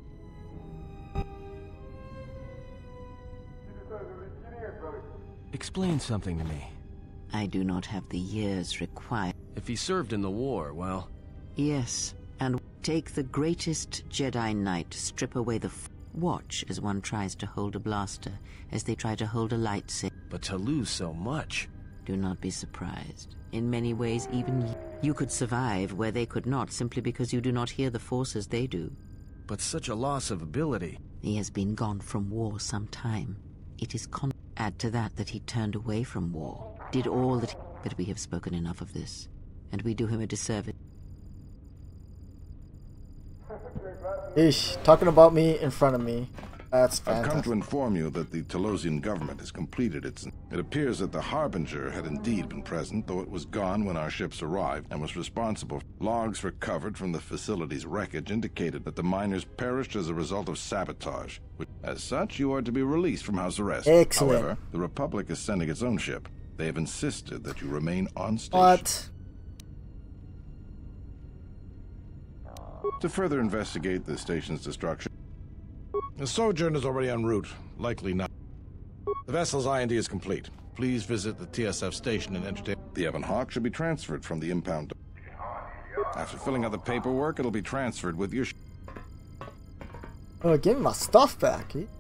Explain something to me. I do not have the years required. If he served in the war, well... Yes, and take the greatest Jedi Knight to strip away the f watch as one tries to hold a blaster, as they try to hold a lightsaber. But to lose so much... Do not be surprised. In many ways, even you, you could survive where they could not, simply because you do not hear the Force as they do. But such a loss of ability... He has been gone from war some time. It is con- Add to that that he turned away from war. Did all that he... But we have spoken enough of this, and we do him a disservice. Ish, talking about me in front of me. That's I've fantastic. come to inform you that the Telosian government has completed its... It appears that the Harbinger had indeed been present, though it was gone when our ships arrived, and was responsible. Logs recovered from the facility's wreckage indicated that the miners perished as a result of sabotage. As such, you are to be released from house arrest. Excellent. However, the Republic is sending its own ship. They have insisted that you remain on station. What? To further investigate the station's destruction. The Sojourn is already en route. Likely not. The vessel's I N D is complete. Please visit the T S F station and entertain. The Evan Hawk should be transferred from the impound. After filling out the paperwork, it'll be transferred with your... Sh Oh, give me my stuff back. Eh?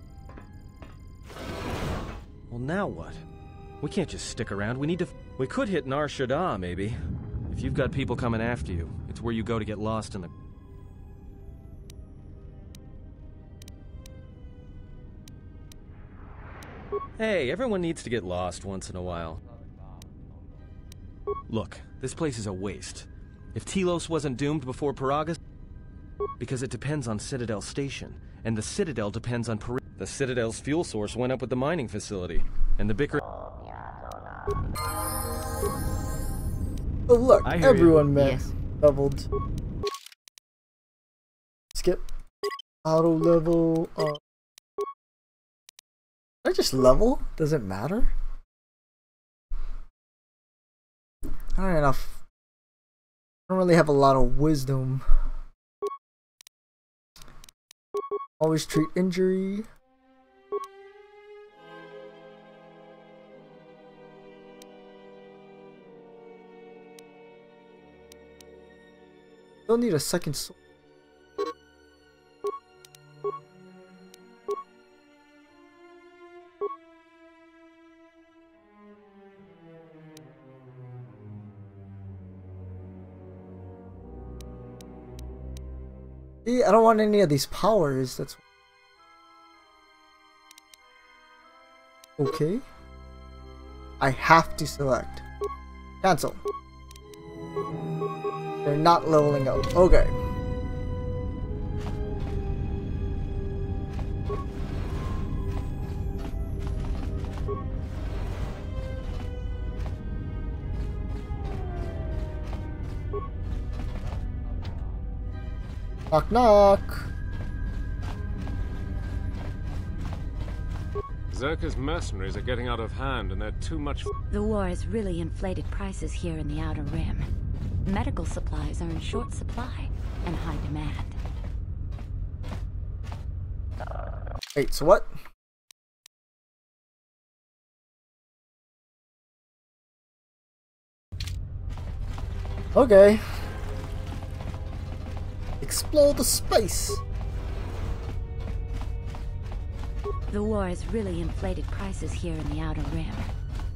Well, now what? We can't just stick around. We need to... We could hit Nar Shaddaa, maybe. If you've got people coming after you, it's where you go to get lost in the... Hey, everyone needs to get lost once in a while. Look, this place is a waste. If Telos wasn't doomed before Paragus... Because it depends on Citadel Station, and the Citadel depends on Peri... The Citadel's fuel source went up with the mining facility, and the bicker... Oh look, I hear everyone you. met. Yes. Doubled. Skip. Auto level. Uh... Did I just level? Does it matter? I don't enough. I don't really have a lot of wisdom. Always treat injury. Don't need a second sword. See, I don't want any of these powers. That's okay. I have to select. Cancel. They're not leveling up. Okay. Knock knock. Zerka's mercenaries are getting out of hand, and they're too much... The war has really inflated prices here in the Outer Rim. Medical supplies are in short supply and high demand. Wait, so what? Okay. Explore the space. The war has really inflated prices here in the Outer Rim.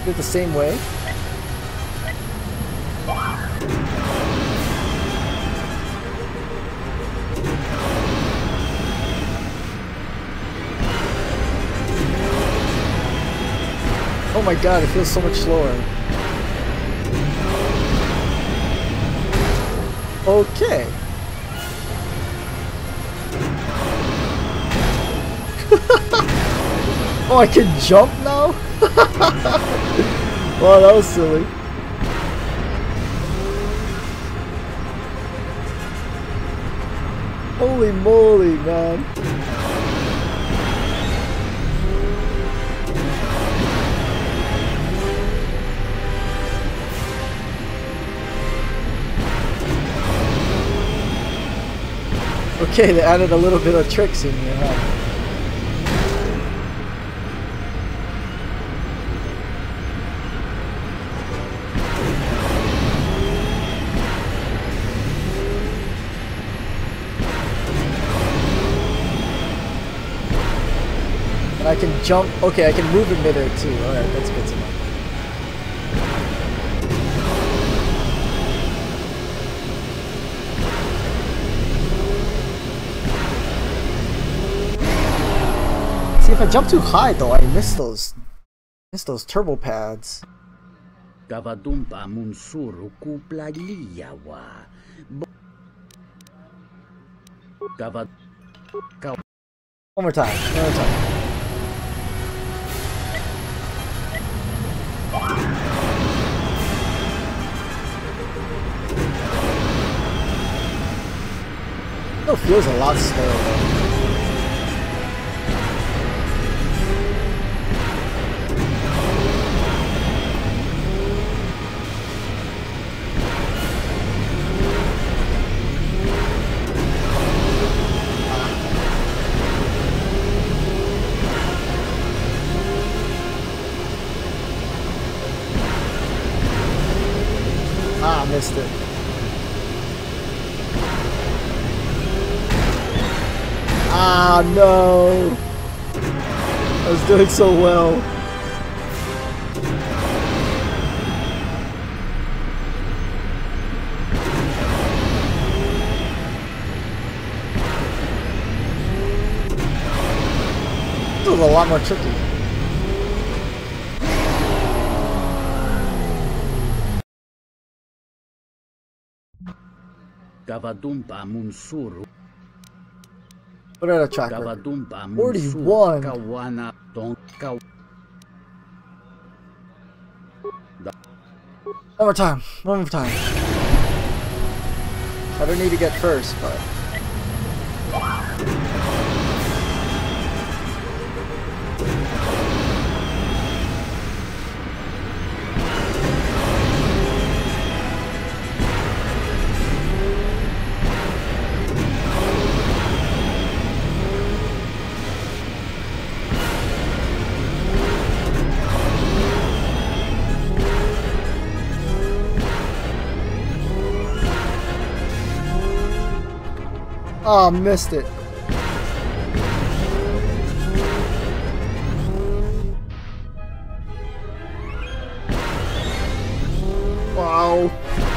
it the same way? Oh my god, it feels so much slower. Okay. Oh, I can jump now? Wow, that was silly. Holy moly, man. Okay, they added a little bit of tricks in here, huh? And I can jump. Okay, I can move in midair too. Alright, that's good to know. If I jump too high though, I miss those miss those turbo pads. One more time, one more time. It feels a lot slower though. Ah, missed it. Ah, no. I was doing so well. This was a lot more tricky. What are the track record? forty-one. One more time. One more time. I don't need to get first, but... Oh, missed it. Wow.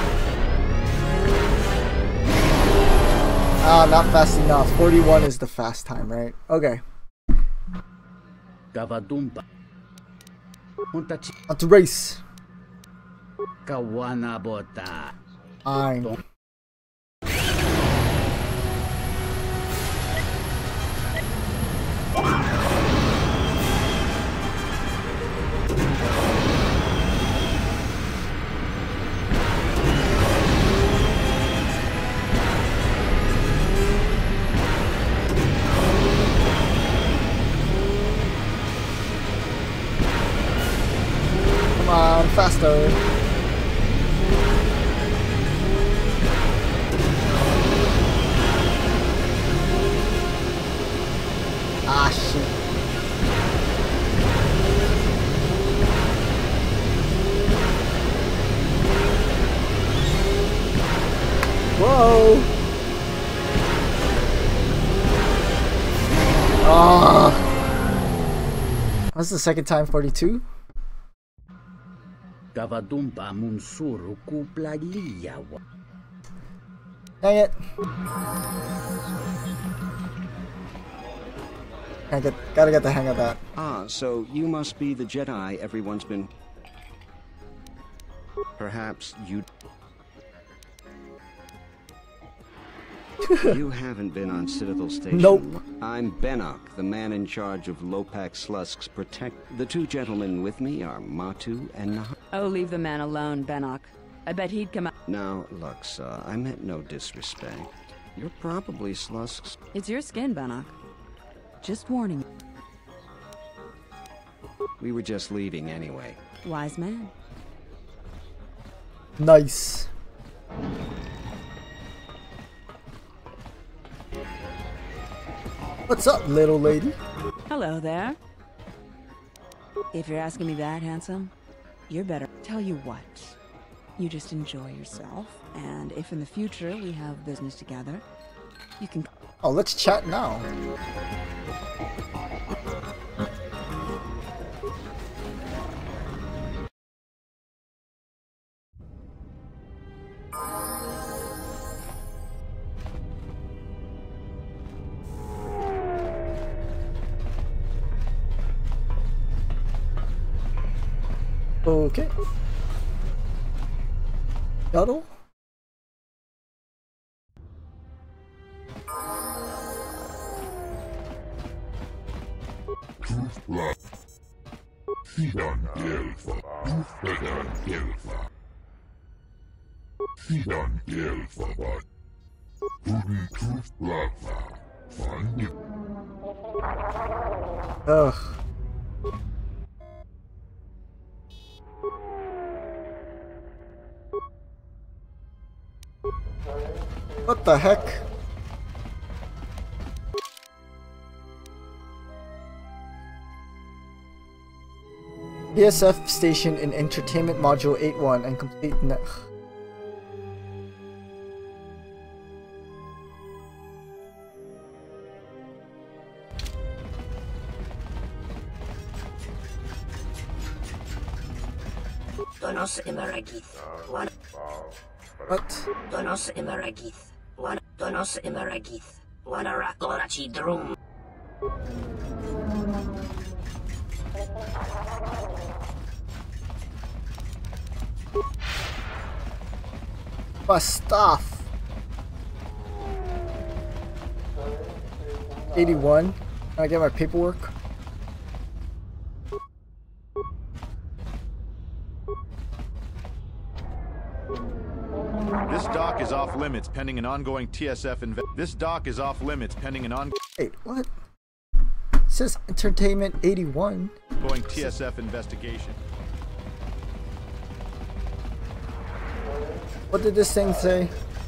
Ah, not fast enough. forty-one is the fast time, right? Okay. On to race. I'm. Come on, faster. Ah, shit. Whoa. Ah. That's the second time forty-two. Gavadumpa munsuru kuplalia. Dang it. I get, gotta get the hang of that. Ah, so you must be the Jedi everyone's been... Perhaps you... You haven't been on Citadel Station. Nope. I'm Benok, the man in charge of Lopak Slusk's protect... The two gentlemen with me are Matu and Nah... Oh, leave the man alone, Benok. I bet he'd come out... Now, Lux, uh, I meant no disrespect. You're probably Slusk's... It's your skin, Benok. Just warning you. We were just leaving anyway. Wise man. Nice. What's up, little lady? Hello there. If you're asking me that, handsome, you're better. Tell you what, you just enjoy yourself, and if in the future we have business together, you can... Oh, let's chat now. Okay. Yaddle? Fidan Gelfa, Fidan Gelfa. Fidan Gelfa, but Tuni Truth Lava, find it. Ugh. What the heck? T S F station in Entertainment Module eight one and complete net. Donos Emeragith. One. What? Donos Emeragith. One. Donos Emeragith. One Arakorachi Drum. Bust off. eighty-one. Can I get my paperwork? This dock is off limits pending an ongoing T S F inve- This dock is off limits pending an on- Wait, what? It says Entertainment eighty-one. Ongoing T S F investigation. What did this thing say?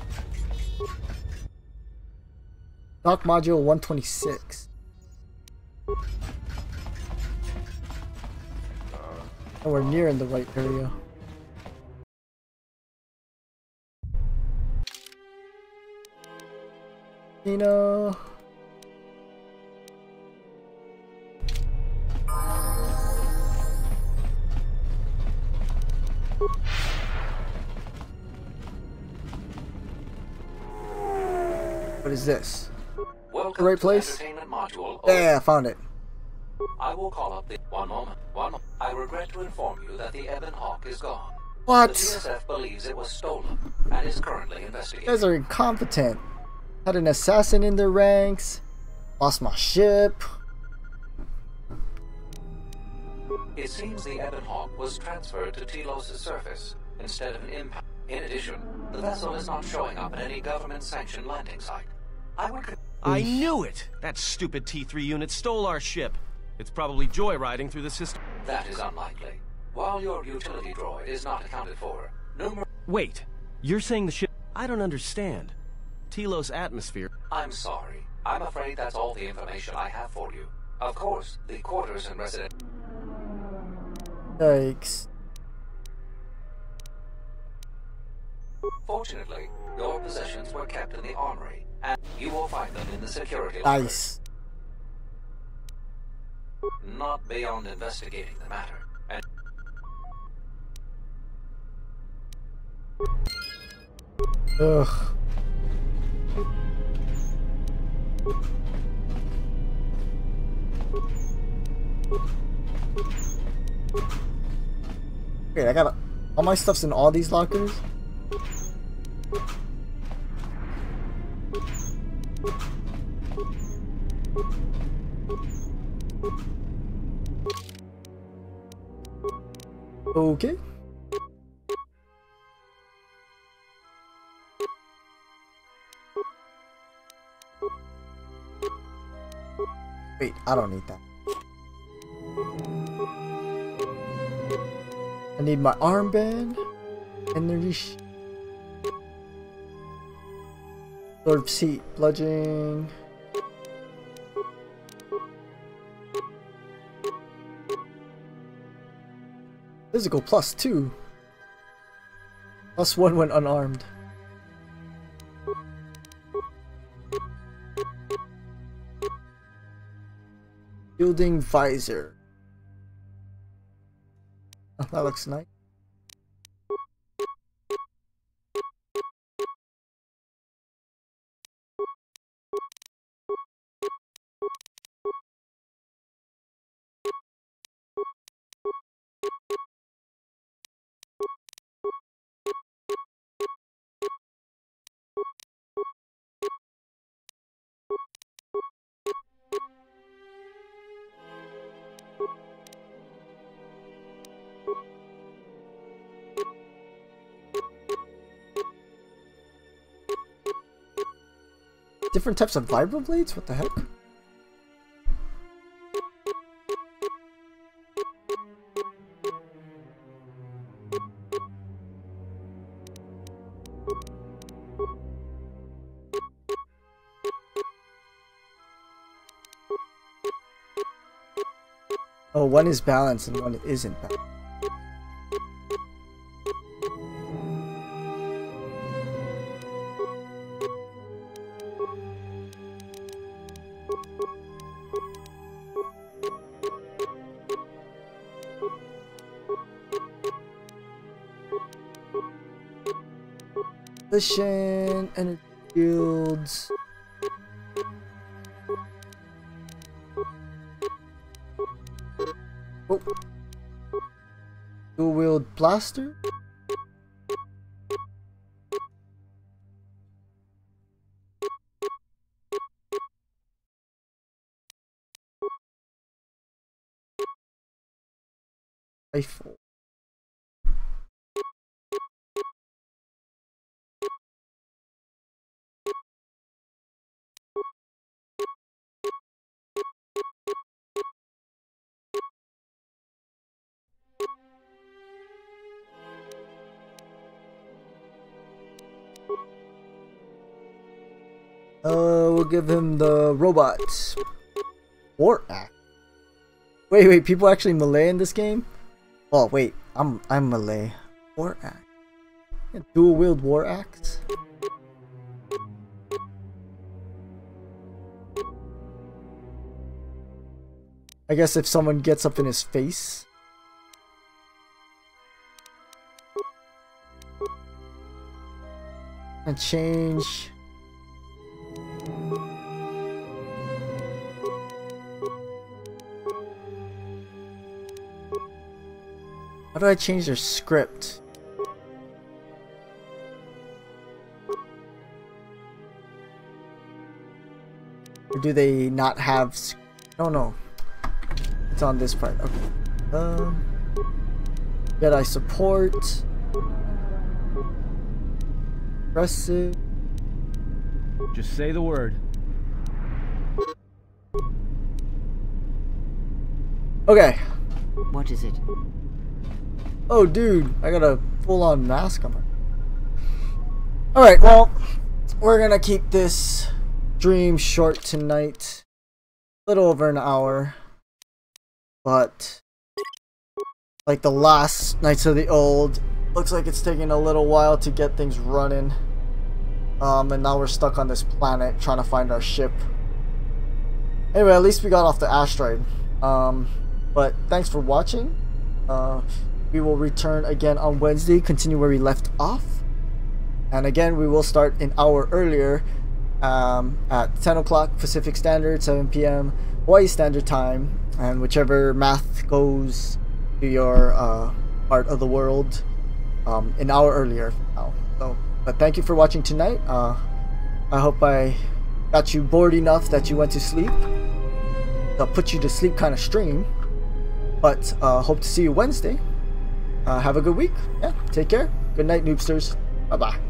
Dock module one twenty-six. And we're near in the right area. You know. What is this? Welcome the right to place? Entertainment Module. Yeah, I found it. I will call up the one moment. One moment. I regret to inform you that the Ebon Hawk is gone. What? The T S F believes it was stolen and is currently You investigating. guys are incompetent. Had an assassin in their ranks. Lost my ship. It seems the Ebon Hawk was transferred to Telos' surface instead of an impound. In addition, the vessel is not showing up at any government-sanctioned landing site. I would. I knew it! That stupid T three unit stole our ship. It's probably joyriding through the system. That is unlikely. While your utility droid is not accounted for, numerous... Wait, you're saying the ship... I don't understand. Telos atmosphere... I'm sorry. I'm afraid that's all the information I have for you. Of course, the quarters and resident... Yikes. Fortunately, your possessions were kept in the armory, and you will find them in the security Nice. lockers. Not beyond investigating the matter. And Ugh. Wait, I got all my stuff's in all these lockers? Okay. Wait, I don't need that. I need my armband, energy, sh sword of seat, bludgeoning. Physical plus two. Plus one when unarmed. Shielding visor. Oh, that looks nice. Different types of vibroblades? What the heck? Oh, one is balanced and one isn't balanced. Position, energy fields. Oh. Dual wield blaster. Rifle. Uh, we'll give him the robot war axe. Wait, wait, people actually melee in this game? Oh, wait, I'm I'm melee. War axe. Yeah, dual wield war axe. I guess if someone gets up in his face. And change. How do I change their script? Or do they not have? I don't know. It's on this part. Okay. Um. Jedi support. Aggressive. Just say the word. Okay. What is it? Oh, dude, I got a full-on mask on. Alright, well, we're gonna keep this stream short tonight. A little over an hour. But, like the last Knights of the Old, looks like it's taking a little while to get things running. Um, and now we're stuck on this planet trying to find our ship. Anyway, at least we got off the asteroid. Um, but thanks for watching. Uh... We will return again on Wednesday, continue where we left off. And again, we will start an hour earlier um, at ten o'clock Pacific Standard, seven p m Hawaii Standard Time, and whichever math goes to your uh, part of the world, um, an hour earlier now. So, but thank you for watching tonight. Uh, I hope I got you bored enough that you went to sleep. I'll put you to sleep kind of stream, but uh, hope to see you Wednesday. Uh, have a good week. Yeah, take care. Good night, Noobsters. Bye bye.